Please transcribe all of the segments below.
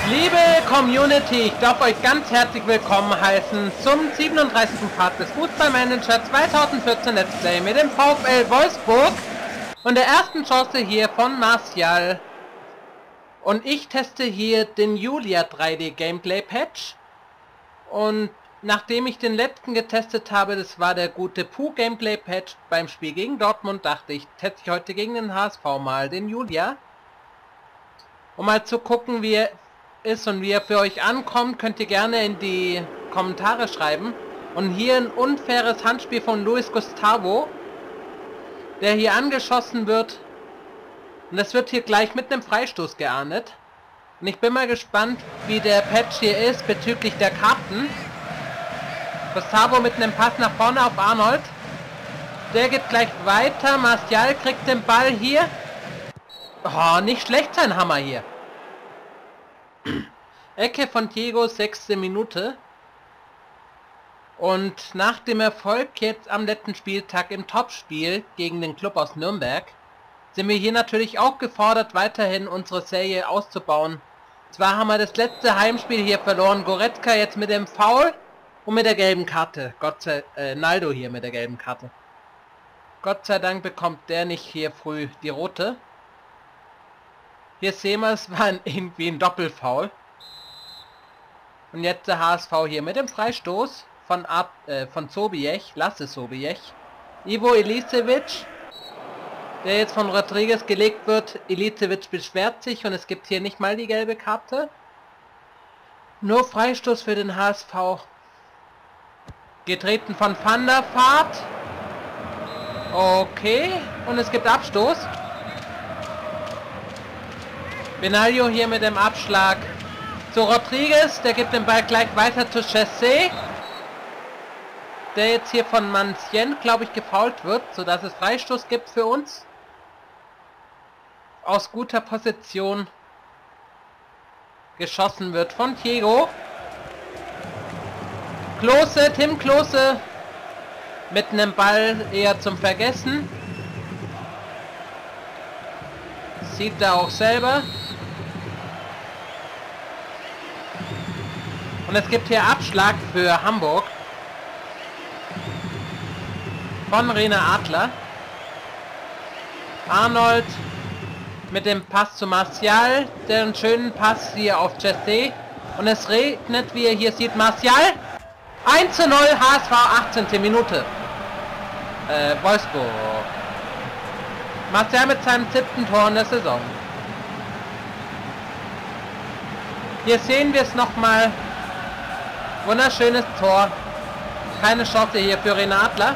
Liebe Community, ich darf euch ganz herzlich willkommen heißen zum 37. Part des Fußballmanager 2014 Let's Play mit dem VfL Wolfsburg und der ersten Chance hier von Martial. Und ich teste hier den Julia 3D Gameplay Patch. Und nachdem ich den letzten getestet habe, das war der gute Puh Gameplay Patch beim Spiel gegen Dortmund, dachte ich, teste ich heute gegen den HSV mal den Julia. Um mal zu gucken, wie er ist und wie er für euch ankommt, könnt ihr gerne in die Kommentare schreiben. Und hier ein unfaires Handspiel von Luis Gustavo, der hier angeschossen wird. Und das wird hier gleich mit einem Freistoß geahndet. Und ich bin mal gespannt, wie der Patch hier ist bezüglich der Karten. Gustavo mit einem Pass nach vorne auf Arnold. Der geht gleich weiter. Martial kriegt den Ball hier. Oh, nicht schlecht sein Hammer hier. Ecke von Diego, 6. Minute. Und nach dem Erfolg jetzt am letzten Spieltag im Topspiel gegen den Club aus Nürnberg sind wir hier natürlich auch gefordert, weiterhin unsere Serie auszubauen. Zwar haben wir das letzte Heimspiel hier verloren, Goretzka jetzt mit dem Foul und mit der gelben Karte. Naldo hier mit der gelben Karte. Gott sei Dank bekommt der nicht hier früh die rote. Hier sehen wir, es war irgendwie ein Doppelfoul. Und jetzt der HSV hier mit dem Freistoß von Sobiech, Lasse Sobiech. Ivo Ilicevic, der jetzt von Rodriguez gelegt wird. Ilicevic beschwert sich und es gibt hier nicht mal die gelbe Karte. Nur Freistoß für den HSV. Getreten von Van der Vaart. Okay, und es gibt Abstoß. Benaglio hier mit dem Abschlag zu Rodriguez, der gibt den Ball gleich weiter zu Chessé, der jetzt hier von Mancien, glaube ich, gefoult wird, sodass es Freistoß gibt für uns. Aus guter Position geschossen wird von Diego. Klose, Tim Klose mit einem Ball eher zum Vergessen. Sieht er auch selber. Und es gibt hier Abschlag für Hamburg von Rene Adler. Arnold mit dem Pass zu Martial, der einen schönen Pass hier auf Chessé. Und es regnet, wie ihr hier seht, Martial. 1:0 HSV, 18. Minute. Wolfsburg. Martial mit seinem 7. Tor in der Saison. Hier sehen wir es nochmal. Wunderschönes Tor. Keine Chance hier für Rene Adler.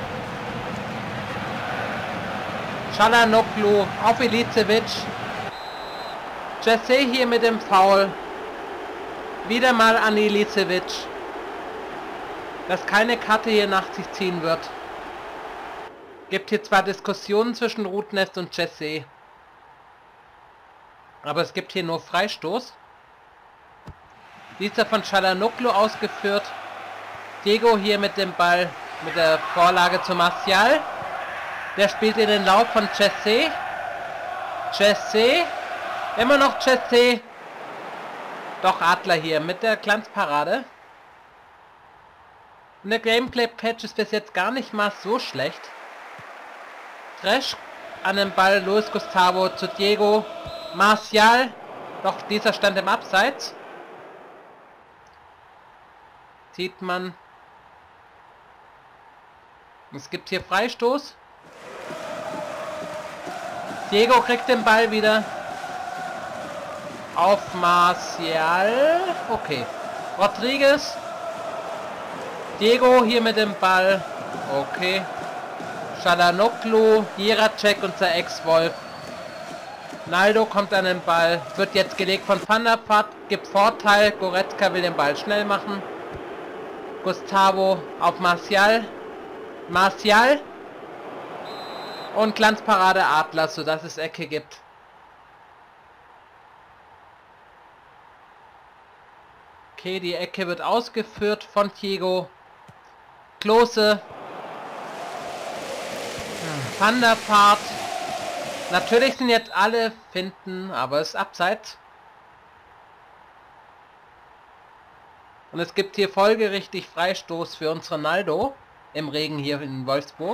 Çalhanoğlu auf Ilicevic. Chessé hier mit dem Foul. Wieder mal an Ilicevic. Dass keine Karte hier nach sich ziehen wird. Gibt hier zwar Diskussionen zwischen Rutenest und Chessé. Aber es gibt hier nur Freistoß. Dieser von Çalhanoğlu ausgeführt. Diego hier mit dem Ball, mit der Vorlage zu Martial. Der spielt in den Lauf von Chessé. Chessé. Immer noch Chessé. Doch Adler hier mit der Glanzparade. Und der Gameplay-Patch ist bis jetzt gar nicht mal so schlecht. Tresch an den Ball, Luis Gustavo zu Diego. Martial. Doch dieser stand im Abseits. Sieht man. Es gibt hier Freistoß. Diego kriegt den Ball wieder. Auf Martial. Okay. Rodriguez. Diego hier mit dem Ball. Okay. Çalhanoğlu, Jiracek, unser Ex-Wolf. Naldo kommt an den Ball. Wird jetzt gelegt von Van der Vaart. Gibt Vorteil. Goretzka will den Ball schnell machen. Gustavo auf Martial. Martial. Und Glanzparade Adler, sodass es Ecke gibt. Okay, die Ecke wird ausgeführt von Diego. Klose. Van der Vaart. Natürlich sind jetzt alle Finten, aber es ist abseits. Und es gibt hier folgerichtig Freistoß für uns Ronaldo im Regen hier in Wolfsburg.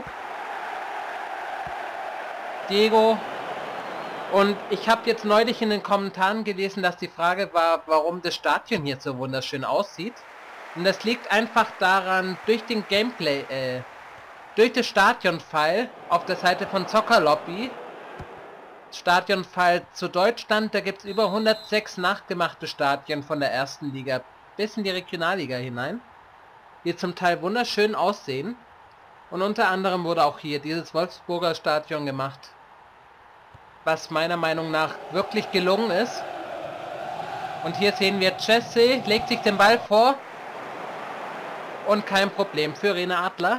Diego. Und ich habe jetzt neulich in den Kommentaren gelesen, dass die Frage war, warum das Stadion hier so wunderschön aussieht. Und das liegt einfach daran, durch den Gameplay, durch das Stadion-File auf der Seite von Soccer Lobby, Stadion-File zu Deutschland, da gibt es über 106 nachgemachte Stadien von der ersten Liga bis in die Regionalliga hinein, die zum Teil wunderschön aussehen. Und unter anderem wurde auch hier dieses Wolfsburger Stadion gemacht, was meiner Meinung nach wirklich gelungen ist. Und hier sehen wir, Jesse legt sich den Ball vor und kein Problem für Rene Adler.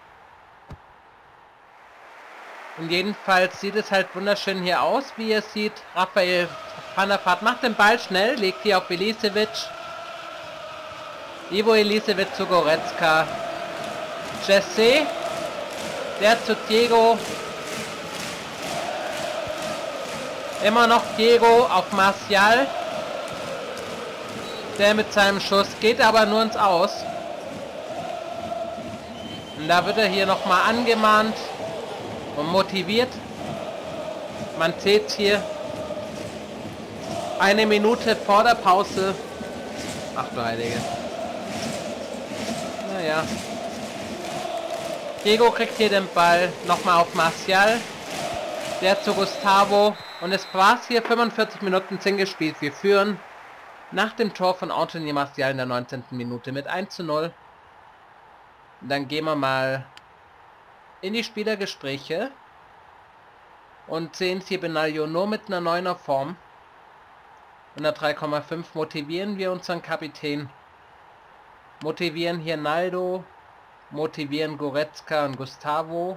Und jedenfalls sieht es halt wunderschön hier aus, wie ihr seht. Raphael van der Vaart macht den Ball schnell, legt hier auf Ilisevic. Ivo Ilisevic zu Goretzka. Jesse, der zu Diego. Immer noch Diego auf Martial. Der mit seinem Schuss geht aber nur ins Aus. Und da wird er hier nochmal angemahnt und motiviert. Man sieht hier 1 Minute vor der Pause. Ach du Heilige. Naja. Diego kriegt hier den Ball nochmal auf Martial. Der zu Gustavo. Und es war hier 45 Minuten sind gespielt. Wir führen nach dem Tor von Anthony Martial in der 19. Minute mit 1:0. Und dann gehen wir mal in die Spielergespräche und sehen hier Benaglio nur mit einer 9er Form. Und der 3,5 motivieren wir unseren Kapitän. Motivieren hier Naldo, motivieren Goretzka und Gustavo.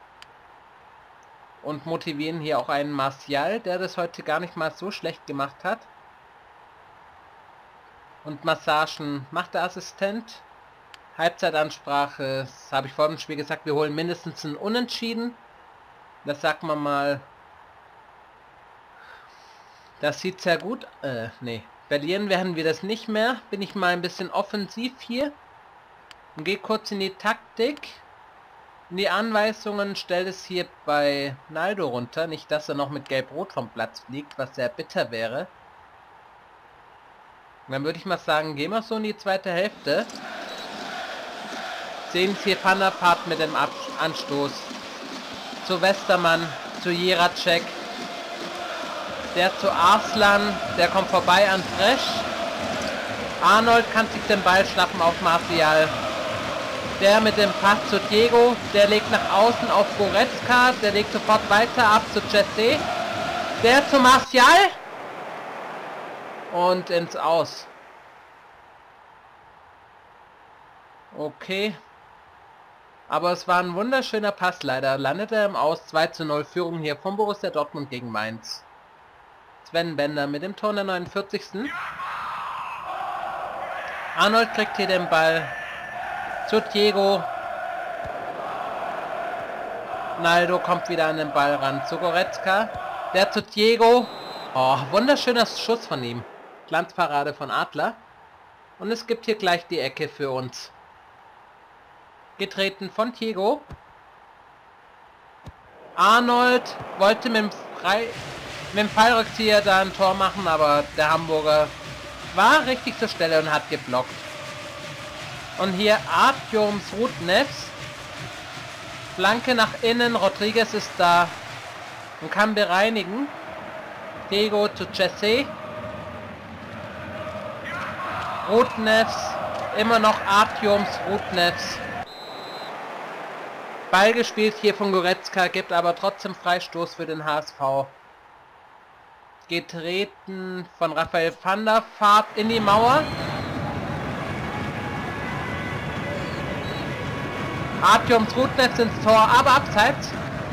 Und motivieren hier auch einen Martial, der das heute gar nicht mal so schlecht gemacht hat. Und Massagen macht der Assistent. Halbzeitansprache, das habe ich vor dem Spiel gesagt, wir holen mindestens ein Unentschieden. Das sagt man mal. Das sieht sehr gut. Nee. Verlieren werden wir das nicht mehr. Bin ich mal ein bisschen offensiv hier. Und gehe kurz in die Taktik. In die Anweisungen stellt es hier bei Naldo runter. Nicht, dass er noch mit Gelb-Rot vom Platz fliegt, was sehr bitter wäre. Und dann würde ich mal sagen, gehen wir so in die zweite Hälfte. Sehen hier Van der Vaart mit dem Anstoß. Zu Westermann, zu Jiracek. Der zu Arslan, der kommt vorbei an Fresh. Arnold kann sich den Ball schnappen auf Martial. Der mit dem Pass zu Diego, der legt nach außen auf Goretzka, der legt sofort weiter ab zu Jesse. Der zu Martial. Und ins Aus. Okay. Aber es war ein wunderschöner Pass leider. Landet er im Aus. 2:0 Führung hier von Borussia Dortmund gegen Mainz. Sven Bender mit dem Tor in der 49. Arnold kriegt hier den Ball zu Diego. Naldo kommt wieder an den Ball ran zu Goretzka. Der zu Diego. Oh, wunderschöner Schuss von ihm. Glanzparade von Adler. Und es gibt hier gleich die Ecke für uns. Getreten von Diego. Arnold wollte mit dem Fallrückzieher da ein Tor machen, aber der Hamburger war richtig zur Stelle und hat geblockt. Und hier Artyoms Rudnevs. Flanke nach innen, Rodriguez ist da und kann bereinigen. Diego zu Jesse. Rudnevs, immer noch Artyoms Rudnevs. Ball gespielt hier von Goretzka, gibt aber trotzdem Freistoß für den HSV. Getreten von Raphael van der Vaart in die Mauer. Artyoms Rudnevs ins Tor, aber abseits.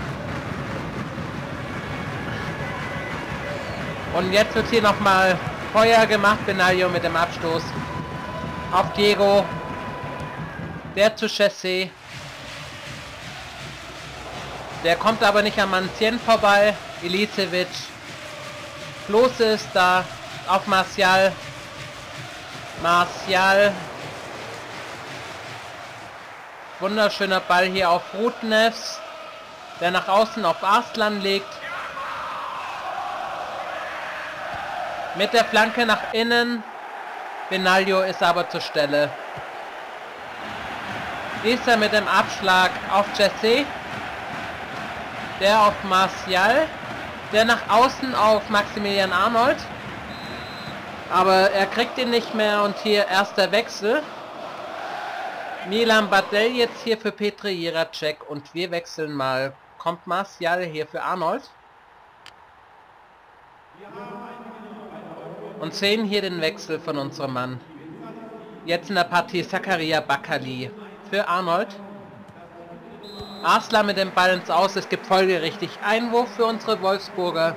Und jetzt wird hier nochmal Feuer gemacht. Benaglio mit dem Abstoß auf Diego. Der zu Jesse. Der kommt aber nicht an Mancien vorbei. Ilisevic. Klose ist da auf Martial. Martial Wunderschöner Ball hier auf Rudnevs, der nach außen auf Arslan legt. Mit der Flanke nach innen. Benaglio ist aber zur Stelle. Dieser mit dem Abschlag auf Jesse. Der auf Martial. Der nach außen auf Maximilian Arnold. Aber er kriegt ihn nicht mehr und hier erster Wechsel. Milan Badel jetzt hier für Petr Jiracek und wir wechseln mal. Kommt Martial hier für Arnold. Und sehen hier den Wechsel von unserem Mann. Jetzt in der Partie Zakaria Bakali für Arnold. Arslan mit dem Ball ins Aus. Es gibt folgerichtig Einwurf für unsere Wolfsburger.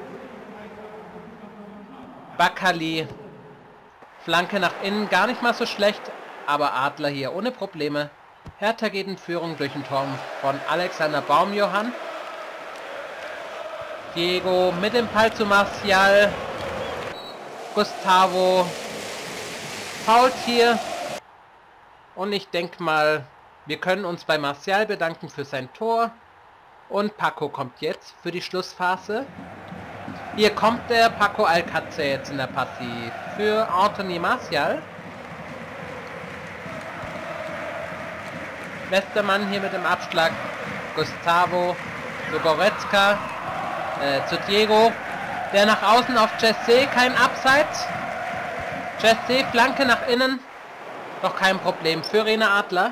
Bakali. Flanke nach innen. Gar nicht mal so schlecht. Aber Adler hier ohne Probleme. Hertha geht in Führung durch ein Tor von Alexander Baumjohann. Diego mit dem Ball zu Martial. Gustavo fault hier. Und ich denke mal, wir können uns bei Martial bedanken für sein Tor. Und Paco kommt jetzt für die Schlussphase. Hier kommt der Paco Alcacer jetzt in der Partie für Anthony Martial. Westermann hier mit dem Abschlag. Gustavo zu Goretzka. Zu Diego. Der nach außen auf Jesse. Kein Abseits. Jesse, Flanke nach innen. Doch kein Problem für Rene Adler.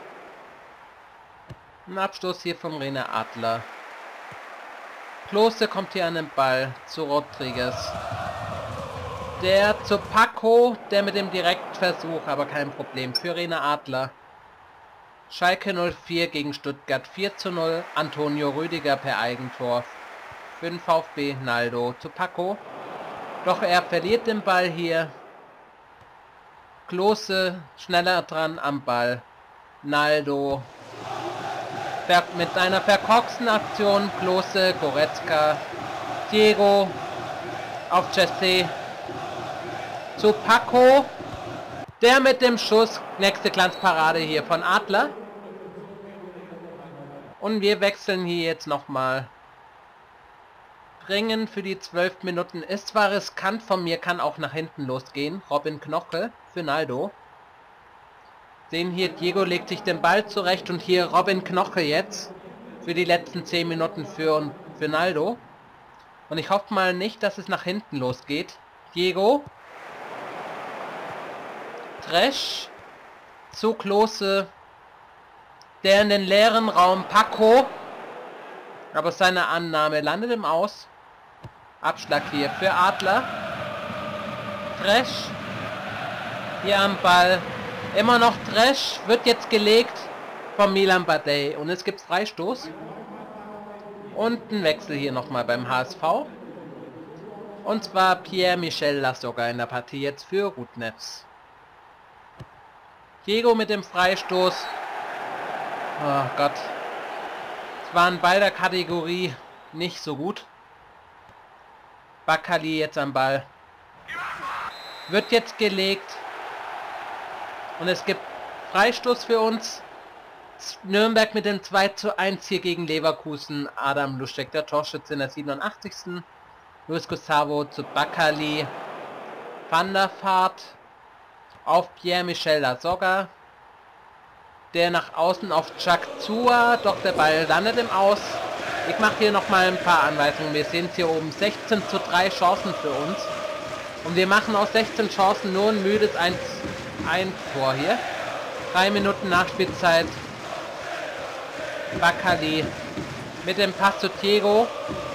Ein Abstoß hier vom Rene Adler. Klose kommt hier an den Ball zu Rodriguez. Der zu Paco. Der mit dem Direktversuch. Aber kein Problem für Rene Adler. Schalke 04 gegen Stuttgart 4:0. Antonio Rüdiger per Eigentor. Für den VfB Naldo zu Paco. Doch er verliert den Ball hier. Klose schneller dran am Ball. Naldo mit einer verkorksten Aktion. Klose, Goretzka, Diego auf Jesse zu Paco. Der mit dem Schuss. Nächste Glanzparade hier von Adler. Und wir wechseln hier jetzt nochmal. Bringen für die 12 Minuten ist zwar riskant von mir, kann auch nach hinten losgehen. Robin Knoche für Naldo. Sehen hier, Diego legt sich den Ball zurecht und hier Robin Knoche jetzt für die letzten 10 Minuten für Naldo. Und ich hoffe mal nicht, dass es nach hinten losgeht. Diego. Tresch. Zu Klose. Der in den leeren Raum Paco. Aber seine Annahme landet im Aus. Abschlag hier für Adler. Tresch. Hier am Ball. Immer noch Tresch. Wird jetzt gelegt von Milan Badel. Und es gibt Freistoß. Und ein Wechsel hier nochmal beim HSV. Und zwar Pierre-Michel Lasogga in der Partie jetzt für Rudnevs. Diego mit dem Freistoß. Oh Gott. Es waren bei der Kategorie nicht so gut. Bakali jetzt am Ball. Wird jetzt gelegt. Und es gibt Freistoß für uns. Nürnberg mit dem 2:1 hier gegen Leverkusen. Adam Luschek, der Torschütze in der 87. Luis Gustavo zu Bakali. Van der Vaart auf Pierre-Michel Lasogga. Der nach außen auf Chakzua, doch der Ball landet im Aus. Ich mache hier nochmal ein paar Anweisungen. Wir sehen es hier oben, 16:3 Chancen für uns. Und wir machen aus 16 Chancen nur ein müdes ein Tor hier. 3 Minuten Nachspielzeit. Bakali mit dem Pass zu Diego.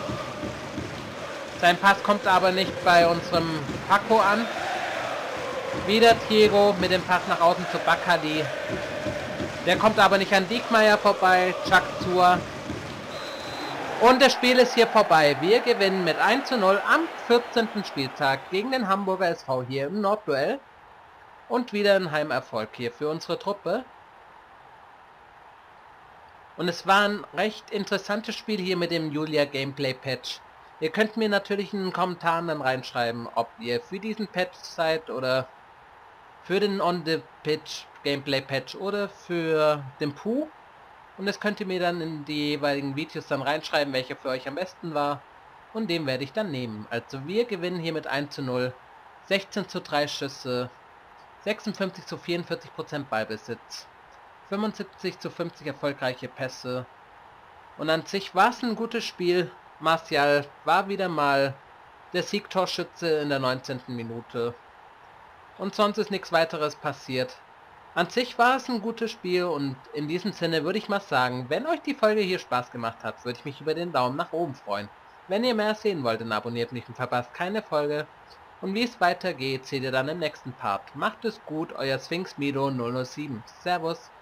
Sein Pass kommt aber nicht bei unserem Paco an. Wieder Diego mit dem Pass nach außen zu Bakali. Der kommt aber nicht an Diekmeyer vorbei. Chakzua. Und das Spiel ist hier vorbei. Wir gewinnen mit 1:0 am 14. Spieltag gegen den Hamburger SV hier im Nordduell. Und wieder ein Heimerfolg hier für unsere Truppe. Und es war ein recht interessantes Spiel hier mit dem Julia Gameplay Patch. Ihr könnt mir natürlich in den Kommentaren dann reinschreiben, ob ihr für diesen Patch seid oder für den On-the-Pitch Gameplay Patch oder für den Pooh. Und das könnt ihr mir dann in die jeweiligen Videos dann reinschreiben, welcher für euch am besten war. Und den werde ich dann nehmen. Also wir gewinnen hier mit 1:0, 16:3 Schüsse, 56:44% Ballbesitz, 75:50 erfolgreiche Pässe. Und an sich war es ein gutes Spiel. Martial war wieder mal der Siegtorschütze in der 19. Minute. Und sonst ist nichts weiteres passiert. An sich war es ein gutes Spiel und in diesem Sinne würde ich mal sagen, wenn euch die Folge hier Spaß gemacht hat, würde ich mich über den Daumen nach oben freuen. Wenn ihr mehr sehen wollt, dann abonniert mich und verpasst keine Folge. Und wie es weitergeht, seht ihr dann im nächsten Part. Macht es gut, euer Sphinx Mido 007. Servus.